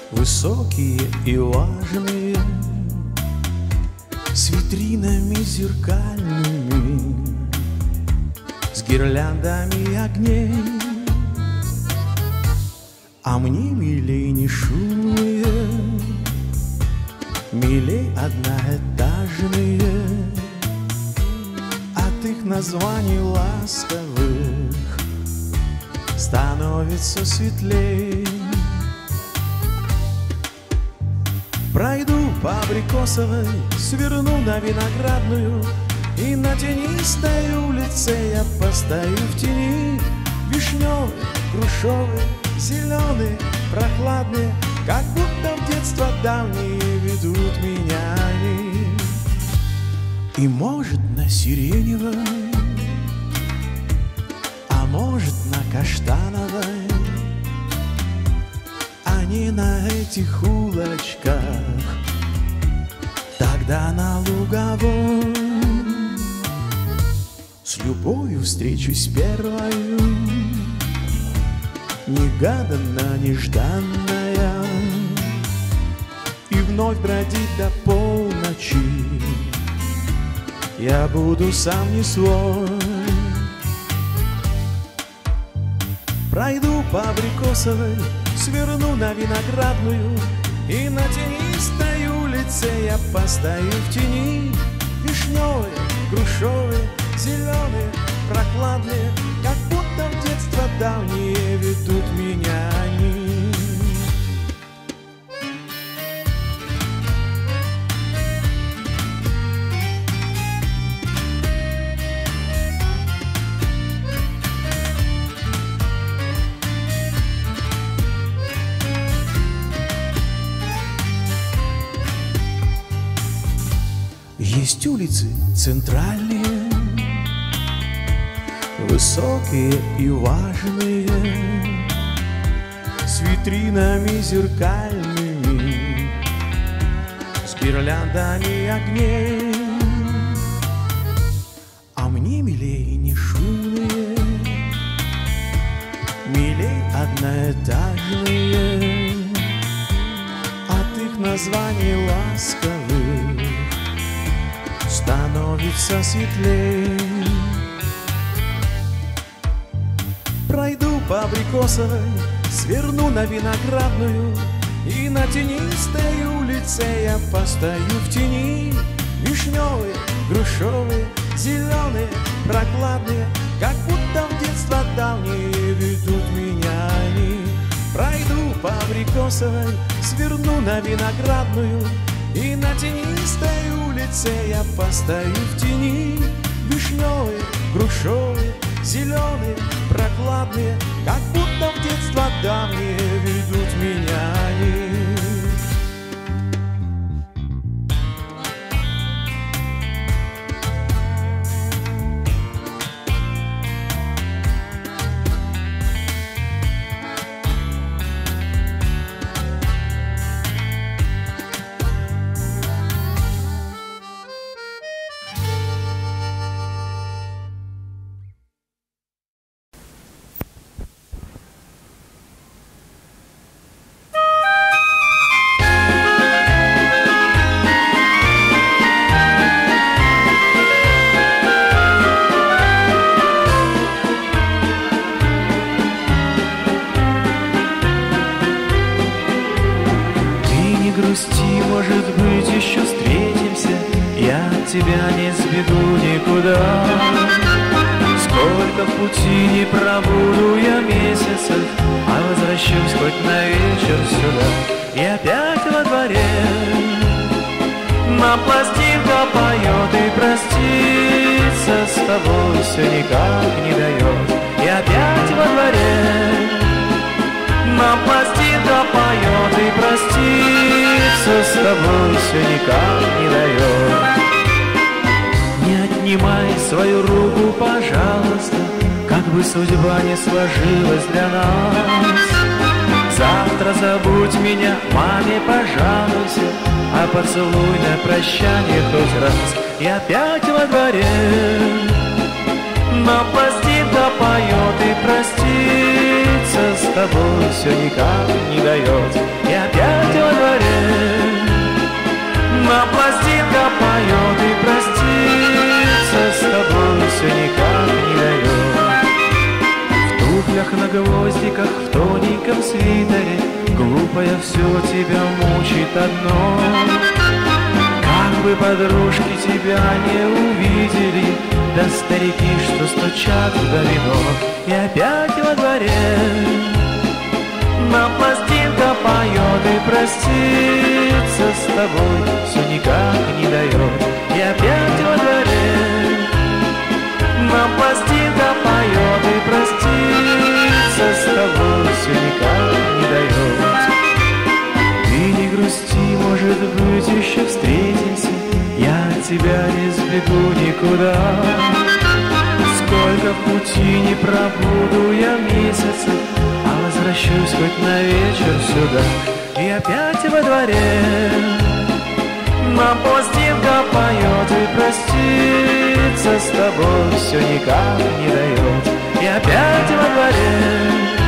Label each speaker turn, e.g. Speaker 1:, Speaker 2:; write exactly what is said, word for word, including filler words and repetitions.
Speaker 1: Высокие и важные, с витринами зеркальными, с гирляндами огней. А мне милей не шумные, милей одноэтажные, от их названий ласковых становится светлей. Пройду по Абрикосовой, сверну на Виноградную, и на тенистой улице я постою в тени. Вишневые, грушевые, зеленые, прохладные, как будто в детство давние ведут меня они. И может на сиреневой, а может на каштановой, не на этих улочках, тогда на Луговой. С любовью встречусь первою, негаданно, нежданная, и вновь бродить до полночи я буду сам не свой. Пройду по Абрикосовой, сверну на Виноградную, и на тенистой улице я постою в тени. Вишневые, грушевые, зеленые, прохладные, как будто в детство давние ведут меня они. Есть улицы центральные, высокие и важные, с витринами зеркальными, с гирляндами огней. А мне милей не шумные, милей одноэтажные, от их названий ласковых становится светлей. Пройду по Абрикосовой, сверну на Виноградную, и на тенистой улице я постою в тени. Вишневые, грушевые, зеленые, прохладные, как будто в детство давние ведут меня они. Пройду по Абрикосовой, сверну на Виноградную, и на тенистой улице я постою в тени. Вишневые, грушевые, зеленые, прохладные, как будто в детство давние ведут меня они.
Speaker 2: Тебя не сбегу никуда. Сколько в пути не пробуду я месяцев, а возвращусь хоть на вечер сюда. И опять во дворе нам пластинка поет, и проститься с тобой все никак не дает. И опять во дворе нам пластинка поет, и проститься с тобой все никак не дает. Не отнимай свою руку, пожалуйста, как бы судьба не сложилась для нас. Завтра забудь меня, маме пожалуйся, а поцелуй на прощание хоть раз. И опять во дворе нам пластинка поет, и проститься с тобой все никак не дает. И опять коротком свитере, глупая, все тебя мучит одно. Как бы подружки тебя не увидели, да старики, что стучат в домино. И опять во дворе нам пластинка поет, и проститься с тобой все никак не дает. И опять во дворе нам пластинка поет, и проститься с тобой все никак не дает. Ты не грусти, может быть, еще встретимся, я от тебя не сбегу никуда. Сколько в пути не пробуду я месяца, а возвращусь хоть на вечер сюда. И опять во дворе нам пластинка поет, и проститься с тобой все никак не дает. И опять во дворе